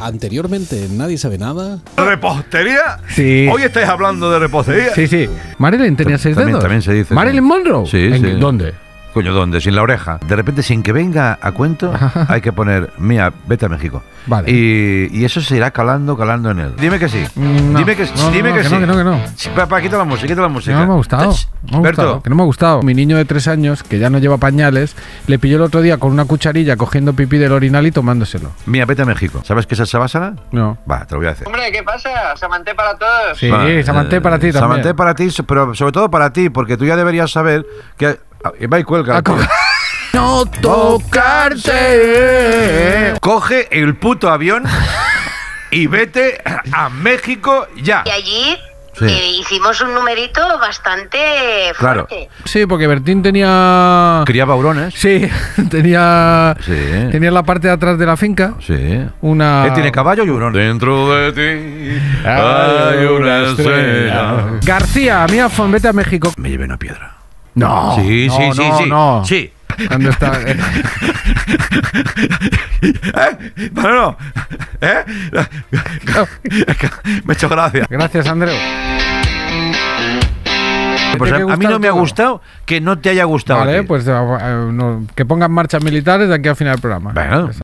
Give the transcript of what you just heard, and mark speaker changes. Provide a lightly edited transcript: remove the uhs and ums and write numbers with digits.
Speaker 1: Anteriormente, nadie sabe nada.
Speaker 2: ¿Repostería?
Speaker 3: Sí.
Speaker 2: Hoy estáis hablando de repostería.
Speaker 3: Sí, sí. Marilyn tenía 6 dedos.
Speaker 2: También se dice.
Speaker 3: ¿Marilyn Monroe?
Speaker 2: Sí,
Speaker 3: ¿En
Speaker 2: sí.
Speaker 3: ¿Dónde?
Speaker 2: Coño, ¿dónde? Sin la oreja. De repente, sin que venga a cuento, hay que poner, Mía, vete a México.
Speaker 3: Vale.
Speaker 2: Y eso se irá calando en él. Dime que sí.
Speaker 3: No.
Speaker 2: Dime que,
Speaker 3: No,
Speaker 2: dime
Speaker 3: no,
Speaker 2: que
Speaker 3: que
Speaker 2: sí.
Speaker 3: no, que no, que no.
Speaker 2: Sí, quita la música, quita la música.
Speaker 3: Que no me ha gustado. No me ha
Speaker 2: Berto.
Speaker 3: gustado, que no me ha gustado. Mi niño de 3 años, que ya no lleva pañales, le pilló el otro día con una cucharilla cogiendo pipí del orinal y tomándoselo.
Speaker 2: Mía, vete a México. ¿Sabes qué es el Savasana?
Speaker 3: No.
Speaker 2: Va, te lo voy a decir.
Speaker 4: Hombre, ¿qué pasa? Samanté para todos.
Speaker 3: Sí,
Speaker 2: Va,
Speaker 3: Samanté para ti también.
Speaker 2: Samanté para ti, pero sobre todo para ti, porque tú ya deberías saber que... Va y cuelga.
Speaker 3: Ah, no tocarte.
Speaker 2: Coge el puto avión y vete a México ya.
Speaker 5: Y allí
Speaker 2: Sí.
Speaker 5: hicimos un numerito bastante
Speaker 2: Claro.
Speaker 5: fuerte.
Speaker 3: Sí, porque Bertín tenía...
Speaker 2: Criaba hurones.
Speaker 3: Sí, tenía
Speaker 2: Sí.
Speaker 3: la parte de atrás de la finca.
Speaker 2: Sí.
Speaker 3: Una...
Speaker 2: Él tiene caballo y hurón. Dentro de ti hay una estrella.
Speaker 3: García, mía, vete a México.
Speaker 2: Me llevé una piedra.
Speaker 3: No.
Speaker 2: Sí,
Speaker 3: no,
Speaker 2: sí,
Speaker 3: no,
Speaker 2: sí, sí.
Speaker 3: no.
Speaker 2: Sí.
Speaker 3: ¿Dónde está?
Speaker 2: Bueno, ¿eh? Me ha hecho gracia.
Speaker 3: Gracias, Andreu.
Speaker 2: Pues
Speaker 3: Tiene que
Speaker 2: a mí no me ha
Speaker 3: todo.
Speaker 2: gustado que no te haya gustado. a
Speaker 3: Vale,
Speaker 2: ti.
Speaker 3: pues que pongan marchas militares de aquí al final del programa.
Speaker 2: Bueno.